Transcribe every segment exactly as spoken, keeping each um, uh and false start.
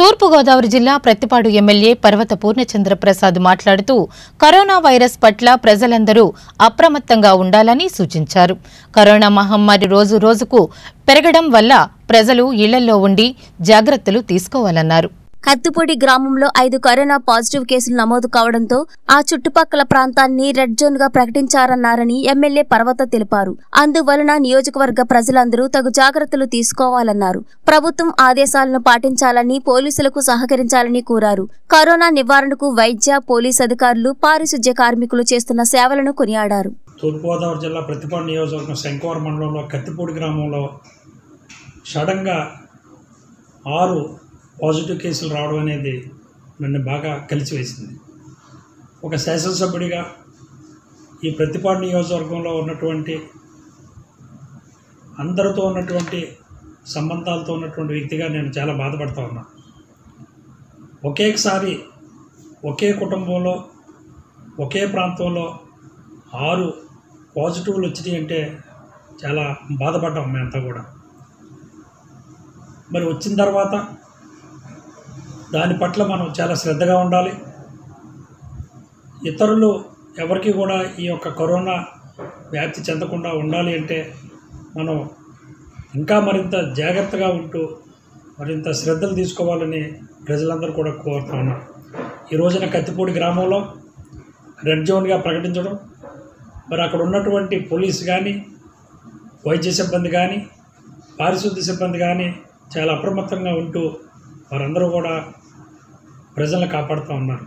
తూర్పు గోదావరి జిల్లా ప్రత్తిపాడు ఎమ్మెల్యే పర్వత పూర్ణచంద్ర ప్రసాద్ మాట్లాడుతూ కరోనా వైరస్ పట్ల ప్రజలందరూ అప్రమత్తంగా ఉండాలని సూచించారు. కరోనా మహమ్మారి రోజు రోజుకు పెరగడం వల్ల ప్రజలు ఇళ్లలో ఉండి జాగ్రత్తలు తీసుకోవాలన్నారు. కత్తిపూడి గ్రామంలో ఐదు కరోనా పాజిటివ్ కేసులు నమోదు కావడంతో ఆ చుట్టుపక్కల ప్రాంతాన్ని రెడ్ జోన్ గా ప్రకటించారన్నారని ఎమ్మెల్యే పర్వత తెలిపారు. అందువలన నియోజకవర్గ ప్రజలందరూ తగు జాగ్రత్తలు తీసుకోవాలన్నారు. ప్రభుత్వం ఆదేశాలను పాటించాలని, పోలీసులకు సహకరించాలని కోరారు. కరోనా నివారణకు వైద్య, పోలీసు అధికారులు, పారిశుధ్య కార్మికులు చేస్తున్న సేవలను కొనియాడారు. తూర్పుగోదావరి జిల్లా ప్రత్తిపాడు నియోజకవర్గం శంకవరం మండలంలో కత్తిపూడి గ్రామంలో సడన్గా ఆరు పాజిటివ్ కేసులు రావడం అనేది నన్ను బాగా కలిసివేసింది. ఒక శాసనసభ్యుడిగా ఈ ప్రత్తిపాడు నియోజకవర్గంలో ఉన్నటువంటి అందరితో ఉన్నటువంటి సంబంధాలతో ఉన్నటువంటి వ్యక్తిగా నేను చాలా బాధపడుతూ ఉన్నా. ఒకేసారి ఒకే కుటుంబంలో ఒకే ప్రాంతంలో ఆరు పాజిటివ్లు వచ్చినాయి అంటే చాలా బాధపడ్డాం మేమంతా కూడా. మరి వచ్చిన తర్వాత దాని పట్ల మనం చాలా శ్రద్ధగా ఉండాలి. ఇతరులు ఎవరికి కూడా ఈ యొక్క కరోనా వ్యాప్తి చెందకుండా ఉండాలి అంటే మనం ఇంకా మరింత జాగ్రత్తగా ఉంటూ మరింత శ్రద్ధలు తీసుకోవాలని ప్రజలందరూ కూడా కోరుతూ ఉన్నారు. ఈ రోజున కత్తిపూడి గ్రామంలో రెడ్ జోన్గా ప్రకటించడం, మరి అక్కడ ఉన్నటువంటి పోలీసు కానీ, వైద్య సిబ్బంది కానీ, పారిశుద్ధ్య సిబ్బంది కానీ చాలా అప్రమత్తంగా ఉంటూ వారందరూ కూడా ప్రజలను కాపాడుతూ ఉన్నారు.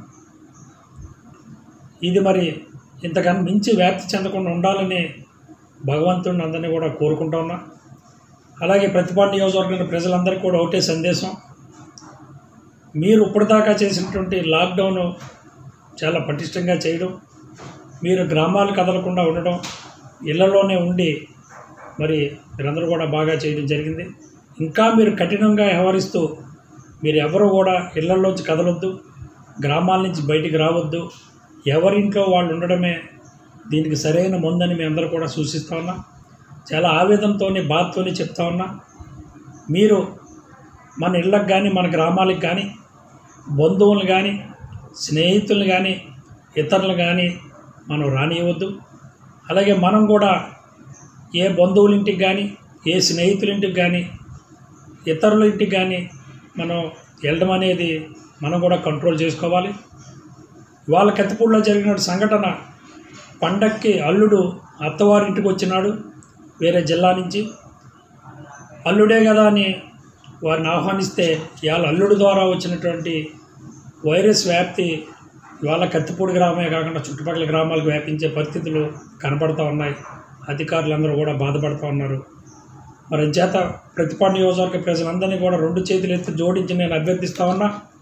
ఇది మరి ఇంతకన్నా మించి వ్యాప్తి చెందకుండా ఉండాలని భగవంతుడిని అందరినీ కూడా కోరుకుంటూ ఉన్నా. అలాగే ప్రతిపాడు నియోజకవర్గంలో ప్రజలందరికీ కూడా ఒకటే సందేశం, మీరు ఇప్పటిదాకా చేసినటువంటి లాక్డౌన్ చాలా పటిష్టంగా చేయడం, మీరు గ్రామాలు కదలకుండా ఉండడం, ఇళ్లలోనే ఉండి మరి మీరందరూ కూడా బాగా చేయడం జరిగింది. ఇంకా మీరు కఠినంగా వ్యవహరిస్తూ మీరు ఎవరు కూడా ఇళ్లలోంచి కదలొద్దు, గ్రామాల నుంచి బయటికి రావద్దు, ఎవరింట్లో వాళ్ళు ఉండడమే దీనికి సరైన ముందని మీ అందరూ కూడా సూచిస్తూ ఉన్నా. చాలా ఆవేదనతోని బాధతోని చెప్తా ఉన్నా. మీరు మన ఇళ్ళకి కానీ, మన గ్రామాలకు కానీ, బంధువులు కానీ, స్నేహితులు కానీ, ఇతరులు కానీ మనం రానియవద్దు. అలాగే మనం కూడా ఏ బంధువుల ఇంటికి కానీ, ఏ స్నేహితుల ఇంటికి కానీ, ఇతరుల ఇంటికి కానీ మనం వెళ్ళడం అనేది మనం కూడా కంట్రోల్ చేసుకోవాలి. వాళ్ళ కత్తిపూడిలో జరిగిన సంఘటన, పండక్కి అల్లుడు అత్తవారింటికి వచ్చినాడు వేరే జిల్లా నుంచి. అల్లుడే కదా అని వారిని ఆహ్వానిస్తే ఇవాళ అల్లుడు ద్వారా వచ్చినటువంటి వైరస్ వ్యాప్తి ఇవాళ కత్తిపూడి గ్రామమే కాకుండా చుట్టుపక్కల గ్రామాలకు వ్యాపించే పరిస్థితులు కనపడుతూ ఉన్నాయి. అధికారులందరూ కూడా బాధపడుతూ ఉన్నారు. మరి చేత ప్రతిపాడు నియోజకవర్గ ప్రజలందరినీ కూడా రెండు చేతులు ఎత్తి జోడించి నేను అభ్యర్థిస్తా ఉన్నా.